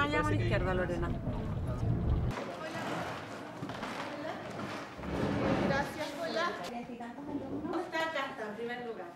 allá a la izquierda, Lorena. Gracias, hola. ¿Cómo está? Acá está, en primer lugar.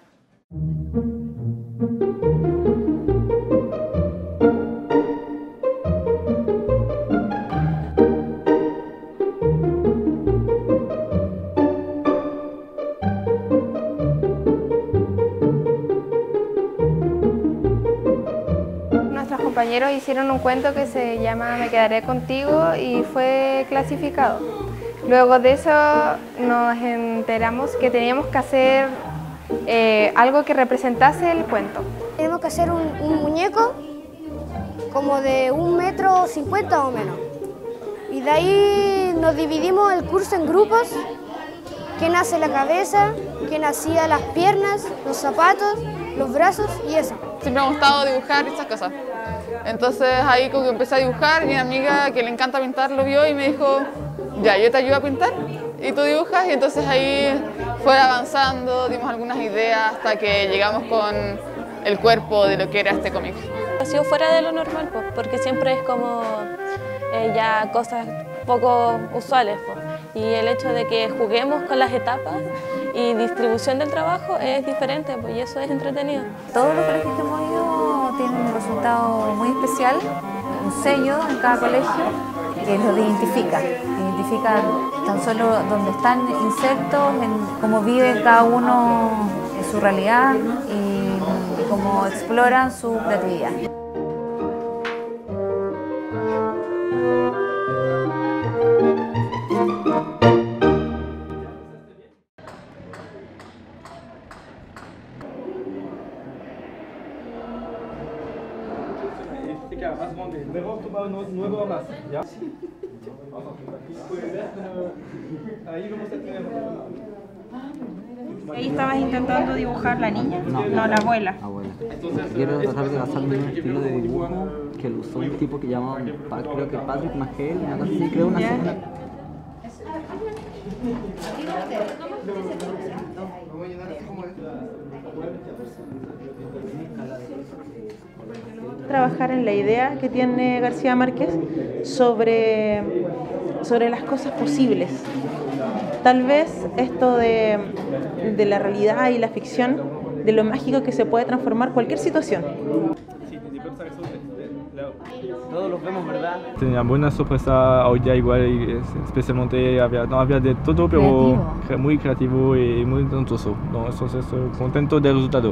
Nuestros compañeros hicieron un cuento que se llama Me quedaré contigo y fue clasificado. Luego de eso nos enteramos que teníamos que hacer algo que representase el cuento. Tenemos que hacer un muñeco como de 1,50 m o menos. Y de ahí nos dividimos el curso en grupos. Quién hace la cabeza, quién hacía las piernas, los zapatos, los brazos y eso. Siempre me ha gustado dibujar estas cosas. Entonces ahí como que empecé a dibujar y mi amiga que le encanta pintar lo vio y me dijo, ya, yo te ayudo a pintar y tú dibujas, y entonces ahí fue avanzando, dimos algunas ideas hasta que llegamos con el cuerpo de lo que era este cómic. Ha sido fuera de lo normal, pues, porque siempre es como ya cosas poco usuales, pues. Y el hecho de que juguemos con las etapas y distribución del trabajo es diferente, pues, y eso es entretenido. Todos los colegios que hemos ido tienen un resultado muy especial, un sello en cada colegio que los identifica tan solo donde están insertos, en cómo vive cada uno en su realidad y cómo exploran su creatividad. Mejor tomar nuevo abrazo, ¿ya? Ahí vamos a tener... Ahí estabas intentando dibujar la niña, no la abuela. Quiero tratar de basarme en un estilo de dibujo que lo usó un tipo que llamaba, creo que Patrick Magel, una cosa así, creo una semana. Trabajar en la idea que tiene García Márquez sobre las cosas posibles. Tal vez esto de la realidad y la ficción, de lo mágico que se puede transformar cualquier situación. Todos los vemos, ¿verdad? Tenía buena sorpresa hoy día igual, especialmente había de todo, pero muy creativo y muy talentoso. No, entonces estoy contento del resultado.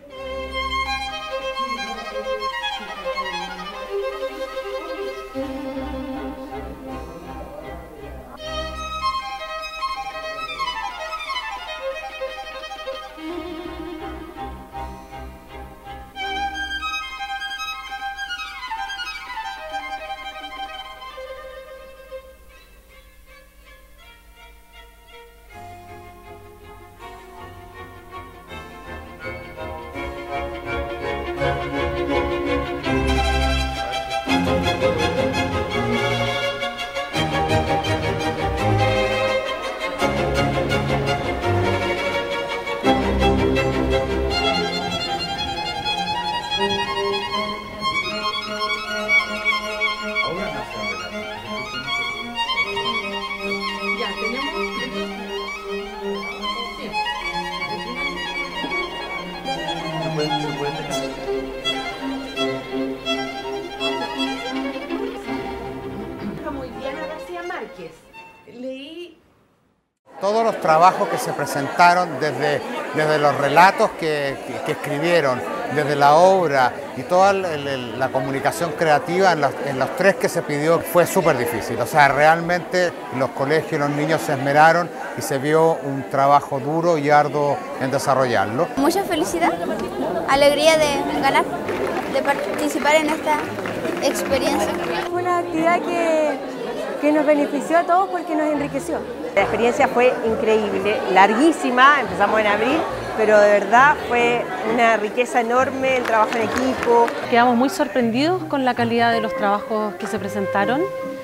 Muy bien a García Márquez. Leí todos los trabajos que se presentaron desde los relatos que escribieron, desde la obra y toda la comunicación creativa en los tres que se pidió fue súper difícil. O sea, realmente los colegios y los niños se esmeraron y se vio un trabajo duro y arduo en desarrollarlo. Mucha felicidad, alegría de ganar, de participar en esta experiencia. Fue una actividad que nos benefició a todos porque nos enriqueció. La experiencia fue increíble, larguísima, empezamos en abril, pero de verdad fue una riqueza enorme, el trabajo en equipo. Quedamos muy sorprendidos con la calidad de los trabajos que se presentaron.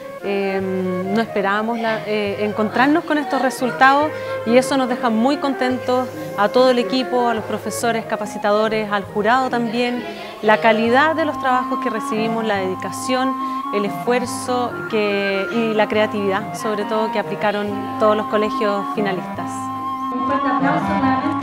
No esperábamos encontrarnos con estos resultados y eso nos deja muy contentos a todo el equipo, a los profesores, capacitadores, al jurado también. la calidad de los trabajos que recibimos, la dedicación, el esfuerzo y la creatividad, sobre todo, que aplicaron todos los colegios finalistas. Un fuerte aplauso.